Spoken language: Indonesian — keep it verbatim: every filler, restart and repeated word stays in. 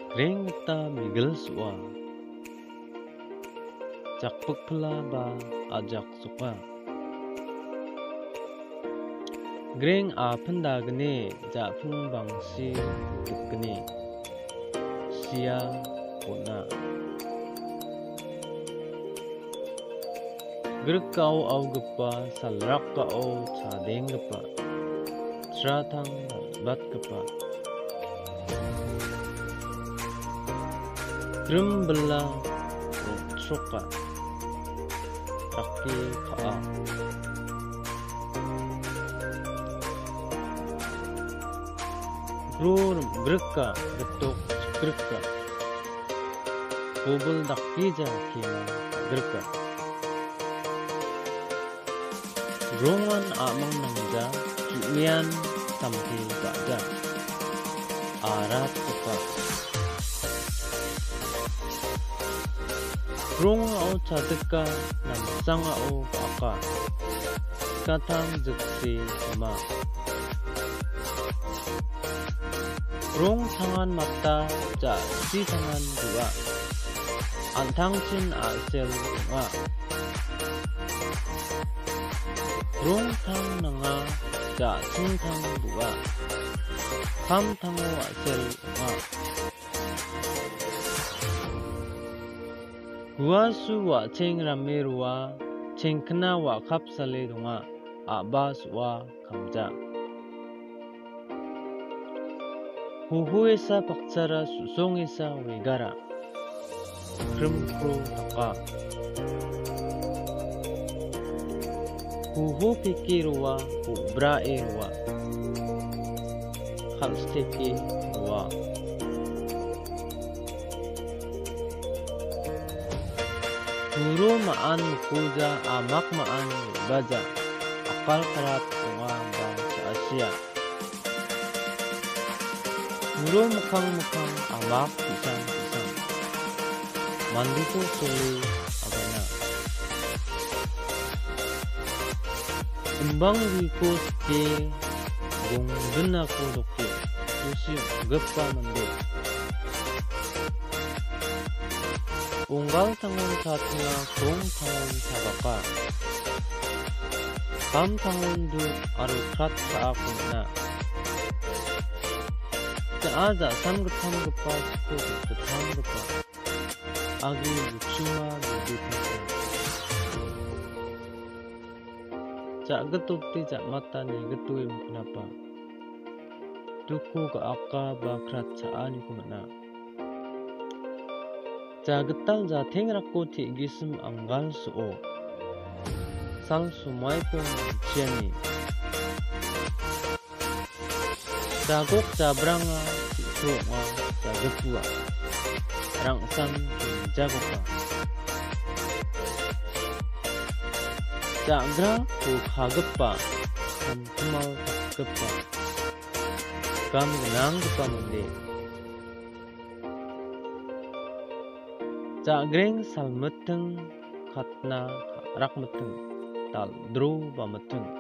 Grengta migel suwa, jakpuk pela ba ajak suka. Greng a pendagne japung bangsi dukne, sia puna. Grek kau au gepa salrak kau cadeng gepa, ceratang bat gepa. Grum bela suka, kaki kaa. Grur greka getuk greka, bubul dakija kima greka. Grongan amang nangja, kimian sampai gaja, arat suka. Grong au cadeka nam sanga au aka, katang jeksi sama. Grong tangan mata ja si tangan dua, antang chin asel nga. Grong tang nanga ja sing tang dua, kam tango asel nga. Gua su wa ceng rame ruwa, ceng kena wa kap sale donga, abas wa kamja. Huhu esa pakcara susong esa wegara, krim pro taka. Huhu piki ruwa, hu bra e ruwa, halsteki ruwa. Guru maan kuja amak maan baja, akal karat bunga bangsa Asia. Guru mukang-mukang amak pisang-pisang, mandiku suli agana. Embang wiku ske, gong aku doke, susi gepa mandi. Unggal tangan satnya kong tangan sabaka, kam tangan du arukrat sa aku na. Seaja samgetam gepa situ getam gepa, agi bucuma bidutnya. Cak getut ti cak mata ni getuim kenapa? Duku ke aka bakrat caan ku mana? Jagetal jateng rakko ti gisem anggal suo, sal sumai pun ciani. Jagok jabranga ti suwa jagetua, rangsam jagoka. Jagra ku hagepa, kam kemal gepa, kam genang gepa mende. Jagreng sal meteng katna rak meteng, tal dru ba meteng.